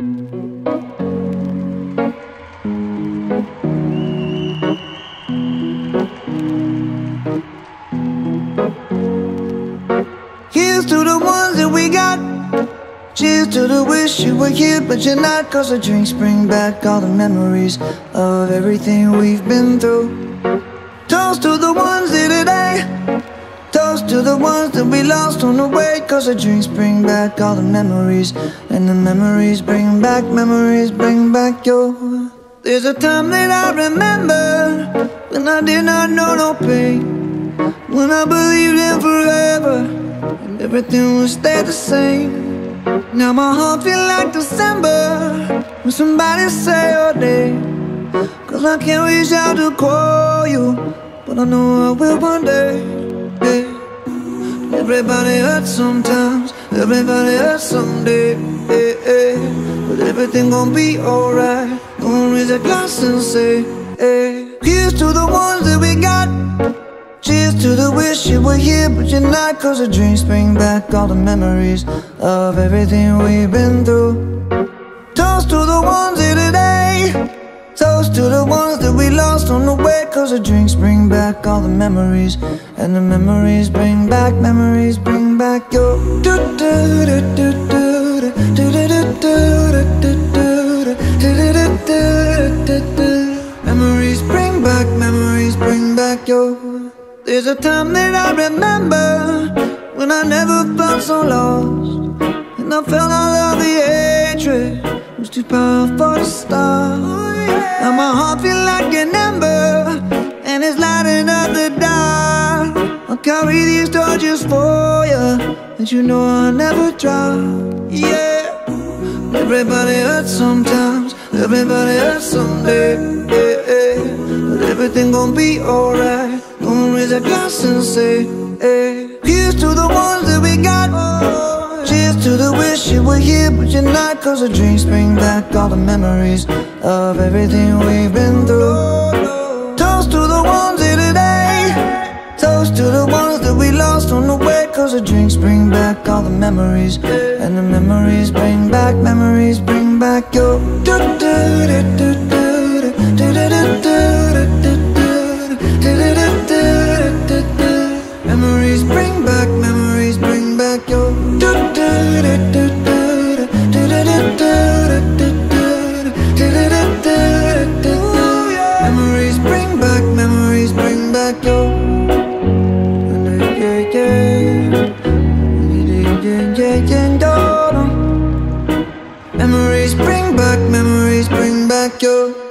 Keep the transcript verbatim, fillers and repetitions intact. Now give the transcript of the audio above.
Here's to the ones that we got. Cheers to the wish you were here but you're not, 'cause the drinks bring back all the memories of everything we've been through. Toast to the ones here today. Toast to the ones that we lost on the way, 'cause the drinks bring back all the memories, and the memories bring back, memories bring back your. There's a time that I remember when I did not know no pain, when I believed in forever and everything would stay the same. Now my heart feel like December when somebody say your name, 'cause I can't reach out to call you, but I know I will one day. Yeah. Everybody hurts sometimes, everybody hurts someday. Yeah, yeah. But everything gon' be alright. Gonna raise a glass and say, hey. Here's to the ones that we got. Cheers to the wish you were here but you're not, 'cause the drinks bring back all the memories of everything we've been through. Toast to the ones here today. Toast to the ones that we lost on the way, 'cause the drinks bring back all the memories, and the memories bring back, memories bring back your. Memories bring back, memories bring back your. There's a time that I remember when I never felt so lost, and I felt all of the hatred was too powerful to stop. Now my heart feel like an ember, and it's lighting up the dark. I'll carry these torches for you, and you know I'll never drop. Yeah. Everybody hurts sometimes, everybody hurts someday. Yeah, yeah. But everything gon' be alright. Gonna raise a glass and say, hey. Here's to the ones that we got. Cheers to the wish you were here but you're not, 'cause the drinks bring back all the memories of everything we've been through. Toast to the ones here today. Toast to the ones that we lost on the way, 'cause the drinks bring back all the memories, and the memories bring back, memories bring back your. Memories bring back, memories bring back your. Memories bring back, memories bring back your. Memories bring back, memories bring back your.